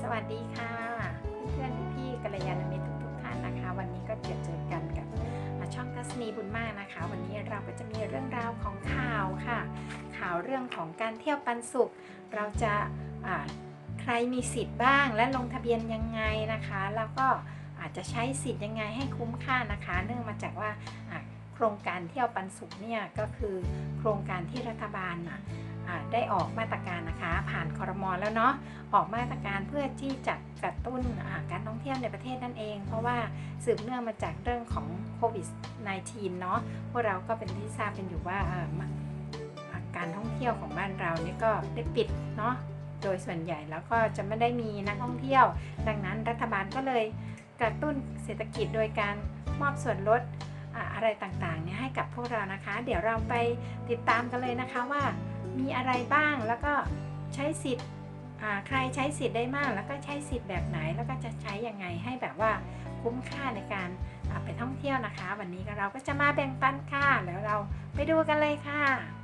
วัสดีค่ะเพื่อนๆพี่ๆกัลยาณมิตรทุกท่านนะคะวันนี้ก็เจอกันกับช่องทัศนีบุญมากนะคะวันนี้เราก็จะมีเรื่องราวของข่าวค่ะข่าวเรื่องของการเที่ยวปันสุขเราจะใครมีสิทธิ์บ้างและลงทะเบียนยังไงนะคะแล้วก็อาจจะใช้สิทธิ์ยังไงให้คุ้มค่านะคะเนื่องมาจากว่าโครงการเที่ยวปันสุขเนี่ยก็คือโครงการที่รัฐบาลได้ออกมาตรการนะคะผ่านครม.แล้วเนาะออกมาตรการเพื่อที่จะกระตุ้นการท่องเที่ยวในประเทศนั่นเองเพราะว่าสืบเนื่องมาจากเรื่องของโควิด -19 เนาะพวกเราก็เป็นที่ทราบกันอยู่ว่าการท่องเที่ยวของบ้านเรานี่ก็ได้ปิดเนาะโดยส่วนใหญ่แล้วก็จะไม่ได้มีนักท่องเที่ยวดังนั้นรัฐบาลก็เลยกระตุ้นเศรษฐกิจโดยการมอบส่วนลดอะไรต่างๆเนี่ยให้กับพวกเรานะคะเดี๋ยวเราไปติดตามกันเลยนะคะว่ามีอะไรบ้างแล้วก็ใช้สิทธิ์ใครใช้สิทธิ์ได้มากแล้วก็ใช้สิทธิ์แบบไหนแล้วก็จะใช้ยังไงให้แบบว่าคุ้มค่าในการไปท่องเที่ยวนะคะวันนี้เราก็จะมาแบ่งปันค่ะแล้วเราไปดูกันเลยค่ะ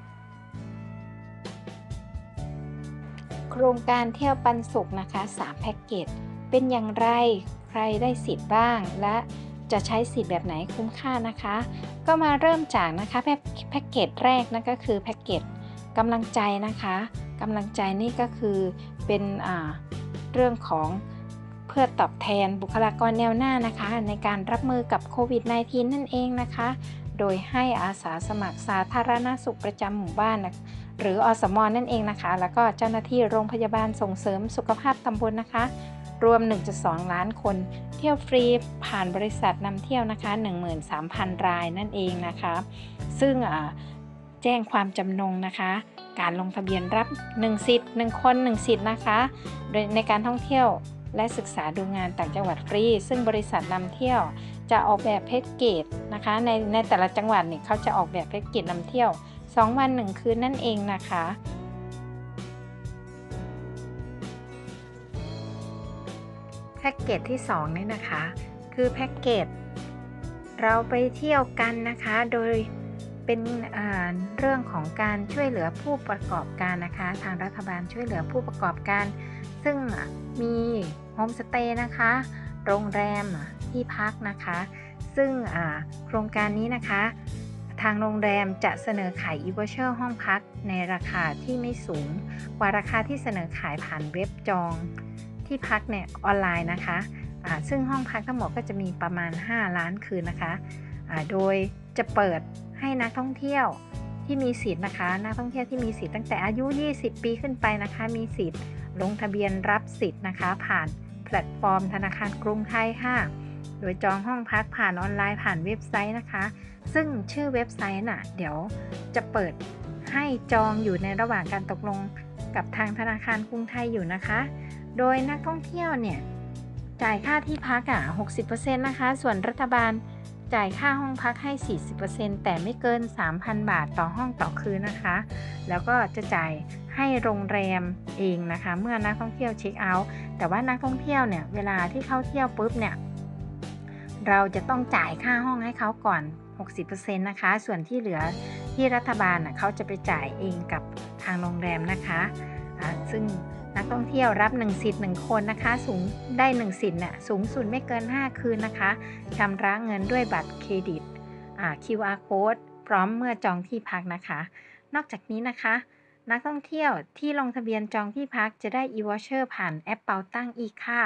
โครงการเที่ยวปันสุขนะคะ3แพ็กเกจเป็นอย่างไรใครได้สิทธิ์บ้างและจะใช้สิทธิ์แบบไหนคุ้มค่านะคะก็มาเริ่มจากนะคะแพ็กเกจแรกนั่นก็คือแพ็กเกจกำลังใจนะคะกำลังใจนี่ก็คือเป็นเรื่องของเพื่อตอบแทนบุคลากรแนวหน้านะคะในการรับมือกับโควิด -19 นั่นเองนะคะโดยให้อาสาสมัครสาธารณสุขประจำหมู่บ้านหรืออสม.นั่นเองนะคะแล้วก็เจ้าหน้าที่โรงพยาบาลส่งเสริมสุขภาพตำบลนะคะรวม 1.2 ล้านคนเที่ยวฟรีผ่านบริษัทนำเที่ยวนะคะ 13,000 รายนั่นเองนะคะซึ่งแจ้งความจำนงนะคะการลงทะเบียนรับ1สิทธิ์1คน1สิทธิ์นะคะโดยในการท่องเที่ยวและศึกษาดูงานต่างจังหวัดฟรีซึ่งบริษัทนำเที่ยวจะออกแบบแพ็กเกจนะคะในแต่ละจังหวัดเนี่ยเขาจะออกแบบแพ็กเกจนำเที่ยว2 วัน 1 คืนนั่นเองนะคะแพ็กเกจที่2นี่นะคะคือแพ็กเกจเราไปเที่ยวกันนะคะโดยเป็นเรื่องของการช่วยเหลือผู้ประกอบการนะคะทางรัฐบาลช่วยเหลือผู้ประกอบการซึ่งมีโฮมสเตย์นะคะโรงแรมที่พักนะคะซึ่งโครงการนี้นะคะทางโรงแรมจะเสนอขายe-voucher ห้องพักในราคาที่ไม่สูงกว่าราคาที่เสนอขายผ่านเว็บจองที่พักเนี่ยออนไลน์นะคะซึ่งห้องพักทั้งหมดก็จะมีประมาณ5 ล้านคืนนะคะโดยจะเปิดให้นักท่องเที่ยวที่มีสิทธิ์นะคะนักท่องเที่ยวที่มีสิทธิ์ตั้งแต่อายุ20 ปีขึ้นไปนะคะมีสิทธิ์ลงทะเบียนรับสิทธิ์นะคะผ่านแพลตฟอร์มธนาคารกรุงไทยค่ะโดยจองห้องพักผ่านออนไลน์ผ่านเว็บไซต์นะคะซึ่งชื่อเว็บไซต์น่ะเดี๋ยวจะเปิดให้จองอยู่ในระหว่างการตกลงกับทางธนาคารกรุงไทยอยู่นะคะโดยนักท่องเที่ยวเนี่ยจ่ายค่าที่พัก60% นะคะส่วนรัฐบาลจ่ายค่าห้องพักให้ 40% แต่ไม่เกิน 3,000 บาทต่อห้องต่อคืนนะคะแล้วก็จะจ่ายให้โรงแรมเองนะคะเมื่อนักท่องเที่ยวเช็คเอาท์แต่ว่านักท่องเที่ยวเนี่ยเวลาที่เข้าเที่ยวปุ๊บเนี่ยเราจะต้องจ่ายค่าห้องให้เขาก่อน 60% นะคะส่วนที่เหลือที่รัฐบาลเขาจะไปจ่ายเองกับทางโรงแรมนะคะซึ่งนักท่องเที่ยวรับ1สิทธิ์1คนนะคะสูงได้1สิทธิ์เนี่ยสูงสุดไม่เกิน5คืนนะคะชำระเงินด้วยบัตรเครดิตQR code พร้อมเมื่อจองที่พักนะคะนอกจากนี้นะคะนักท่องเที่ยวที่ลงทะเบียนจองที่พักจะได้ e-voucher ผ่านแอปเป๋าตังอีกค่ะ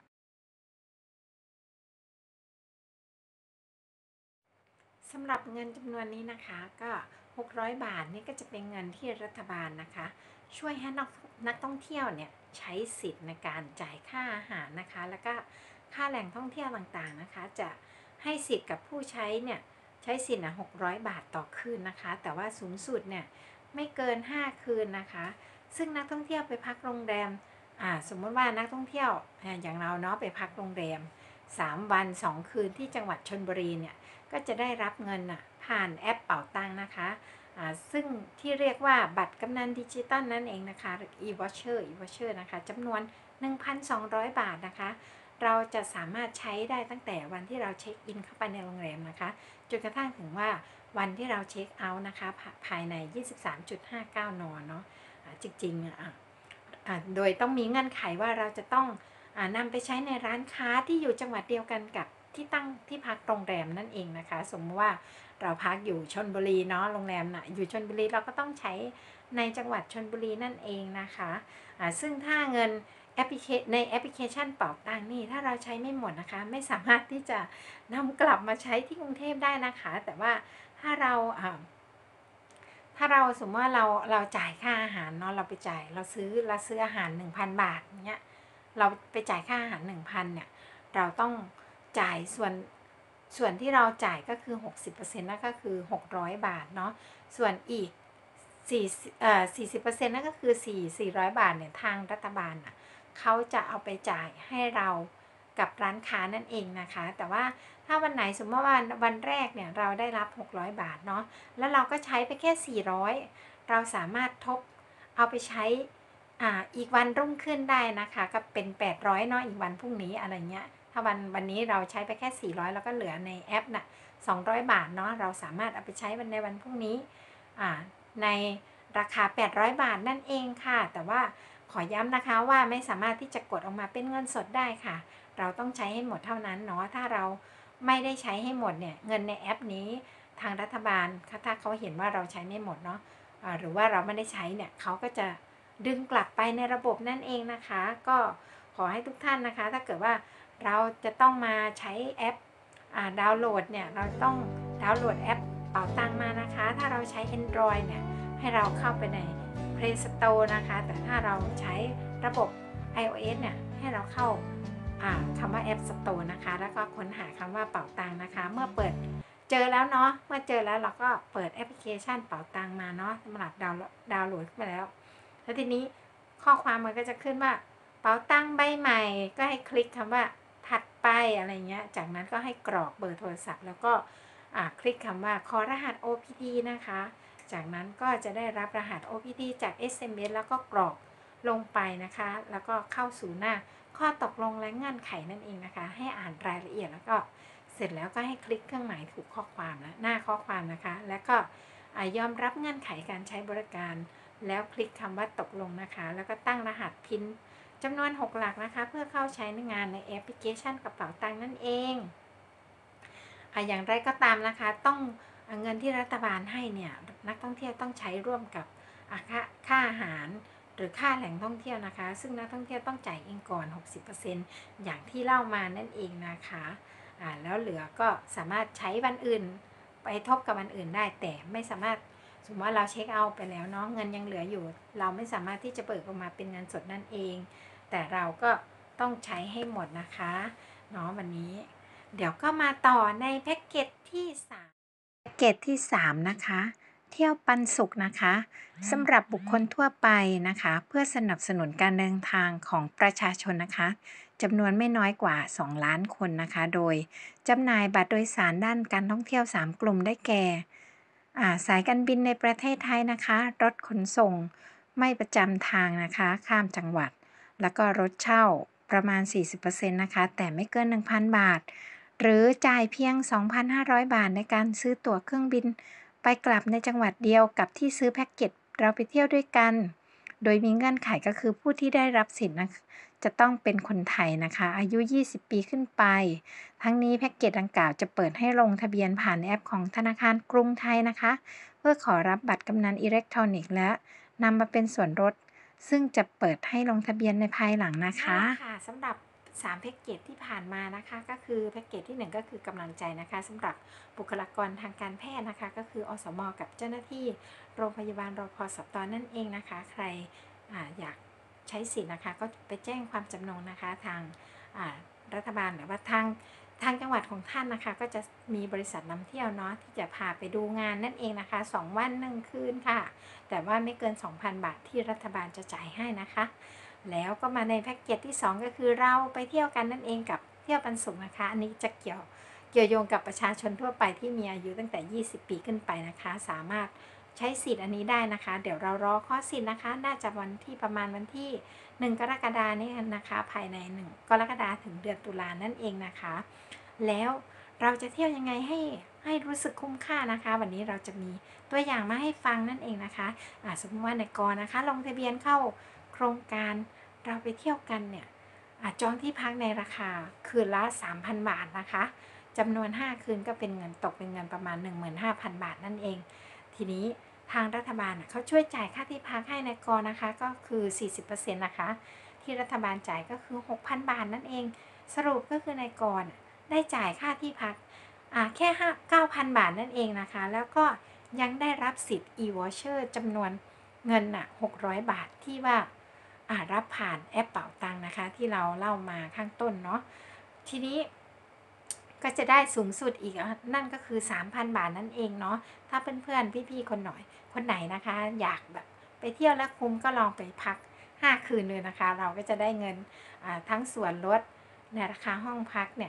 สำหรับเงินจำนวนนี้นะคะก็600 บาทนี่ก็จะเป็นเงินที่รัฐบาลนะคะช่วยให้นักท่องเที่ยวเนี่ยใช้สิทธิ์ในการจ่ายค่าอาหารนะคะแล้วก็ค่าแหล่งท่องเที่ยวต่างๆนะคะจะให้สิทธิ์กับผู้ใช้เนี่ยใช้สิทธิ์600 บาทต่อคืนนะคะแต่ว่าสูงสุดเนี่ยไม่เกิน5คืนนะคะซึ่งนักท่องเที่ยวไปพักโรงแรมสมมติว่านักท่องเที่ยวอย่างเราเนาะไปพักโรงแรม3 วัน 2 คืนที่จังหวัดชลบุรีเนี่ยก็จะได้รับเงินผ่านแอปเป๋าตังนะคะซึ่งที่เรียกว่าบัตรกำนันดิจิตอลนั่นเองนะคะหรือ e-voucher นะคะจำนวน 1,200 บาทนะคะเราจะสามารถใช้ได้ตั้งแต่วันที่เราเช็คอินเข้าไปในโรงแรมนะคะจนกระทั่งถึงว่าวันที่เราเช็คเอาท์นะคะภายใน 23.59 นเนาะจริงๆโดยต้องมีเงื่อนไขว่าเราจะต้องนำไปใช้ในร้านค้าที่อยู่จังหวัดเดียวกันกับที่ตั้งที่พักโรงแรมนั่นเองนะคะสมมติว่าเราพักอยู่ชลบุรีเนาะโรงแรมน่ะอยู่ชลบุรีเราก็ต้องใช้ในจังหวัดชลบุรีนั่นเองนะคะซึ่งถ้าเงินในแอปพลิเคชันเป๋าตังค์นี่ถ้าเราใช้ไม่หมดนะคะไม่สามารถที่จะนำกลับมาใช้ที่กรุงเทพได้นะคะแต่ว่าถ้าเราสมมติว่าเราจ่ายค่าอาหารเนาะเราซื้ออาหาร 1,000 บาทเนี้ยเราไปจ่ายค่าอาหาร 1,000 เนี่ยเราต้องจ่ายส่วนที่เราจ่ายก็คือ 60% นั่นก็คือ600 บาทเนาะส่วนอีก40%นั่นก็คือ400 บาทเนี่ยทางรัฐบาลน่ะเขาจะเอาไปจ่ายให้เรากับร้านค้านั่นเองนะคะแต่ว่าถ้าวันไหนสมมติว่าวันแรกเนี่ยเราได้รับ600 บาทเนาะแล้วเราก็ใช้ไปแค่400เราสามารถเอาไปใช้อีกวันรุ่งขึ้นได้นะคะก็เป็น800เนาะอีกวันพรุ่งนี้อะไรเงี้ยถ้าวันนี้เราใช้ไปแค่400แล้วก็เหลือในแอปน่ะ200 บาทเนาะเราสามารถเอาไปใช้ในวันพรุ่งนี้ในราคา800 บาทนั่นเองค่ะแต่ว่าขอย้ำนะคะว่าไม่สามารถที่จะกดออกมาเป็นเงินสดได้ค่ะเราต้องใช้ให้หมดเท่านั้นเนาะถ้าเราไม่ได้ใช้ให้หมดเนี่ยเงินในแอปนี้ทางรัฐบาลถ้าเขาเห็นว่าเราใช้ไม่หมดเนาะหรือว่าเราไม่ได้ใช้เนี่ยเขาก็จะดึงกลับไปในระบบนั่นเองนะคะก็ขอให้ทุกท่านนะคะถ้าเกิดว่าเราจะต้องมาใช้แอปดาวน์โหลดเนี่ยเราต้องดาวน์โหลดแอปเป๋าตังมานะคะถ้าเราใช้ Android เนี่ยให้เราเข้าไปใน Play Store นะคะแต่ถ้าเราใช้ระบบ iOS เนี่ยให้เราเข้าคำว่า App Store นะคะแล้วก็ค้นหาคำว่าเป๋าตังนะคะเมื่อเปิดเจอแล้วเนาะเมื่อเจอแล้วเราก็เปิดแอปพลิเคชันเป๋าตังมาเนาะสำหรับดาวน์โหลดขึ้นมาแล้วทีนี้ข้อความมันก็จะขึ้นว่าเป๋าตังใบใหม่ก็ให้คลิกคำว่าถัดไปอะไรเงี้ยจากนั้นก็ให้กรอกเบอร์โทรศัพท์แล้วก็คลิกคำว่าขอรหัส OPT นะคะจากนั้นก็จะได้รับรหัส OPT จาก SMS แล้วก็กรอกลงไปนะคะแล้วก็เข้าสู่หน้าข้อตกลงและเงื่อนไขนั่นเองนะคะให้อ่านรายละเอียดแล้วก็เสร็จแล้วก็ให้คลิกเครื่องหมายถูกข้อความนะหน้าข้อความนะคะแล้วก็ยอมรับเงื่อนไขการใช้บริการแล้วคลิกคำว่าตกลงนะคะแล้วก็ตั้งรหัสพินจำนวน6หลักนะคะเพื่อเข้าใช้ในงานในแอปพลิเคชันกระเป๋าตังค์นั่นเองอย่างไรก็ตามนะคะต้องเงินที่รัฐบาลให้เนี่ยนักท่องเที่ยวต้องใช้ร่วมกับค่าอาหารหรือค่าแหล่งท่องเที่ยวนะคะซึ่งนักท่องเที่ยวต้องจ่ายเองก่อน 60% อย่างที่เล่ามานั่นเองนะคะแล้วเหลือก็สามารถใช้วันอื่นไปทบกับวันอื่นได้แต่ไม่สามารถสมมติว่าเราเช็คเอาท์ไปแล้วเนาะเงินยังเหลืออยู่เราไม่สามารถที่จะเบิกออกมาเป็นเงินสดนั่นเองแต่เราก็ต้องใช้ให้หมดนะคะเนาะวันนี้เดี๋ยวก็มาต่อในแพ็กเกจที่3นะคะเที่ยวปันสุขนะคะสำหรับบุคคลทั่วไปนะคะเพื่อสนับสนุนการเดินทางของประชาชนนะคะจำนวนไม่น้อยกว่า2 ล้านคนนะคะโดยจำหน่ายบัตรโดยสารด้านการท่องเที่ยว3กลุ่มได้แก่สายการบินในประเทศไทยนะคะรถขนส่งไม่ประจำทางนะคะข้ามจังหวัดแล้วก็รถเช่าประมาณ 40% นะคะแต่ไม่เกิน 1,000 บาทหรือจ่ายเพียง 2,500 บาทในการซื้อตั๋วเครื่องบินไปกลับในจังหวัดเดียวกับที่ซื้อแพ็กเกจเราไปเที่ยวด้วยกันโดยมีเงื่อนไขก็คือผู้ที่ได้รับสิทธิ์นะจะต้องเป็นคนไทยนะคะอายุ20 ปีขึ้นไปทั้งนี้แพ็กเกจดังกล่าวจะเปิดให้ลงทะเบียนผ่านแอปของธนาคารกรุงไทยนะคะเพื่อขอรับบัตรกำนันอิเล็กทรอนิกส์และนำมาเป็นส่วนลดซึ่งจะเปิดให้ลงทะเบียนในภายหลังนะคะค่ะสำหรับ3แพ็กเกจที่ผ่านมานะคะก็คือแพ็กเกจที่1ก็คือกำลังใจนะคะสำหรับบุคลากรทางการแพทย์นะคะก็คืออสม.กับเจ้าหน้าที่โรงพยาบาลรพสต.นั่นเองนะคะใครอยากใช้สิทธิ์นะคะก็ไปแจ้งความจำนงนะคะทางรัฐบาลหรือว่าทางจังหวัดของท่านนะคะก็จะมีบริษัทนำเที่ยวเนาะที่จะพาไปดูงานนั่นเองนะคะ2 วัน 1 คืนค่ะแต่ว่าไม่เกิน 2,000 บาทที่รัฐบาลจะจ่ายให้นะคะแล้วก็มาในแพ็กเกจที่2ก็คือเราไปเที่ยวกันนั่นเองกับเที่ยวปันสุขนะคะอันนี้จะเกี่ยวโยงกับประชาชนทั่วไปที่มีอายุตั้งแต่20 ปีขึ้นไปนะคะสามารถใช้สิทธิ์อันนี้ได้นะคะเดี๋ยวเรารอข้อสิทธิ์นะคะน่าจะประมาณวันที่1 กรกฎาคมนี้นะคะภายใน1 กรกฎาคมถึงเดือนตุลานั่นเองนะคะแล้วเราจะเที่ยวยังไงให้รู้สึกคุ้มค่านะคะวันนี้เราจะมีตัวอย่างมาให้ฟังนั่นเองนะคะสมมติว่าในกรนะคะลงทะเบียนเข้าโครงการเราไปเที่ยวกันเนี่ยจองที่พักในราคาคืนละ 3,000 บาทนะคะจำนวน 5 คืนก็เป็นเงินตกเป็นเงินประมาณ 15,000 บาทนั่นเอง ทีนี้ทางรัฐบาลเขาช่วยจ่ายค่าที่พักให้ในกรนะคะก็คือ 40% นะคะที่รัฐบาลจ่ายก็คือ 6,000 บาทนั่นเองสรุปก็คือในกรได้จ่ายค่าที่พักแค่ 9,000 บาทนั่นเองนะคะแล้วก็ยังได้รับสิทธิ์ e-voucher จำนวนเงิน600 บาทที่ว่ารับผ่านแอปเป๋าตังค์นะคะที่เราเล่ามาข้างต้นเนาะทีนี้ก็จะได้สูงสุดอีกนั่นก็คือ 3,000 บาทนั่นเองเนาะถ้าเพื่อนๆพี่ๆคนไหนนะคะอยากแบบไปเที่ยวแล้วคุ้มก็ลองไปพัก5 คืนเลยนะคะเราก็จะได้เงินทั้งส่วนลดในราคาห้องพักเนี่ย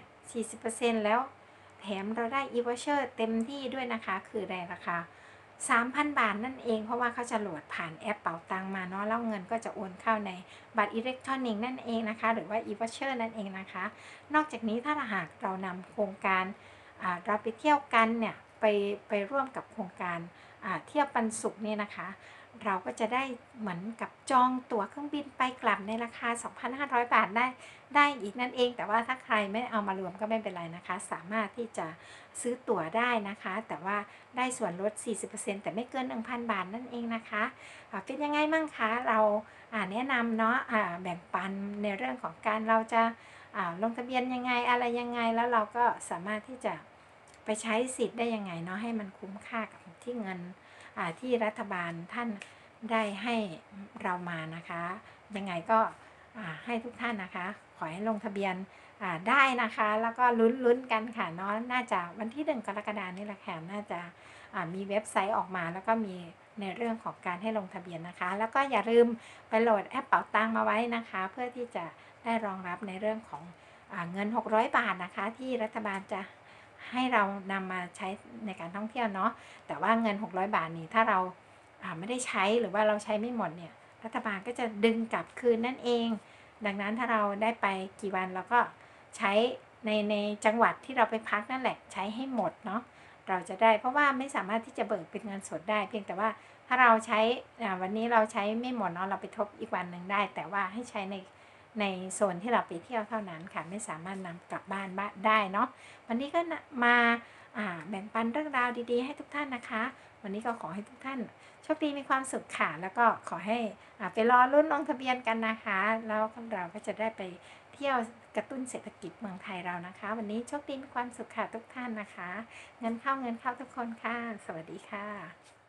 40% แล้วแถมเราได้ e-voucher เต็มที่ด้วยนะคะคือในราคา 3,000 บาทนั่นเองเพราะว่าเขาจะโหลดผ่านแอปเป๋าตังมาเนาะแล้วเงินก็จะโอนเข้าในบัตรอิเล็กทรอนิกส์นั่นเองนะคะหรือว่า e-voucher นั่นเองนะคะนอกจากนี้ถ้าหากเรานำโครงการเราไปเที่ยวกันเนี่ยไปร่วมกับโครงการเที่ยวปันสุขเนี่ยนะคะเราก็จะได้เหมือนกับจองตั๋วเครื่องบินไปกลับในราคา 2,500 บาทได้อีกนั่นเองแต่ว่าถ้าใครไม่เอามารวมก็ไม่เป็นไรนะคะสามารถที่จะซื้อตั๋วได้นะคะแต่ว่าได้ส่วนลด 40% แต่ไม่เกิน 1,000 บาทนั่นเองนะคะเป็นยังไงมั่งคะเราแนะนำเนาะแบ่งปันในเรื่องของการเราจะลงทะเบียนยังไงอะไรยังไงแล้วเราก็สามารถที่จะไปใช้สิทธิ์ได้ยังไงเนาะให้มันคุ้มค่ากับที่เงินที่รัฐบาลท่านได้ให้เรามานะคะยังไงก็ให้ทุกท่านนะคะขอให้ลงทะเบียนได้นะคะแล้วก็ลุ้นกันค่ะเนาะน่าจะวันที่1 กรกฎาคมนี่แหละค่ะน่าจะมีเว็บไซต์ออกมาแล้วก็มีในเรื่องของการให้ลงทะเบียนนะคะแล้วก็อย่าลืมไปโหลดแอปเป๋าตังมาไว้นะคะเพื่อที่จะได้รองรับในเรื่องของเงิน600 บาทนะคะที่รัฐบาลจะให้เรานำมาใช้ในการท่องเที่ยวเนาะแต่ว่าเงิน600 บาทนี้ถ้าเราไม่ได้ใช้หรือว่าเราใช้ไม่หมดเนี่ยรัฐบาลก็จะดึงกลับคืนนั่นเองดังนั้นถ้าเราได้ไปกี่วันเราก็ใช้ในจังหวัดที่เราไปพักนั่นแหละใช้ให้หมดเนาะเราจะได้เพราะว่าไม่สามารถที่จะเบิกเป็นเงินสดได้เพียงแต่ว่าถ้าเราใช้วันนี้เราใช้ไม่หมดเนาะเราไปทบอีกวันหนึ่งได้แต่ว่าให้ใช้ในโซนที่เราไปเที่ยวเท่านั้นค่ะไม่สามารถนำกลับบ้านได้เนาะวันนี้ก็มาแบ่งปันเรื่องราวดีๆให้ทุกท่านนะคะวันนี้ก็ขอให้ทุกท่านโชคดีมีความสุขค่ะแล้วก็ขอให้ไปรอรุ่นลงทะเบียนกันนะคะแล้วเราก็จะได้ไปเที่ยวกระตุ้นเศรษฐกิจเมืองไทยเรานะคะวันนี้โชคดีมีความสุขค่ะทุกท่านนะคะเงินเข้าทุกคนค่ะสวัสดีค่ะ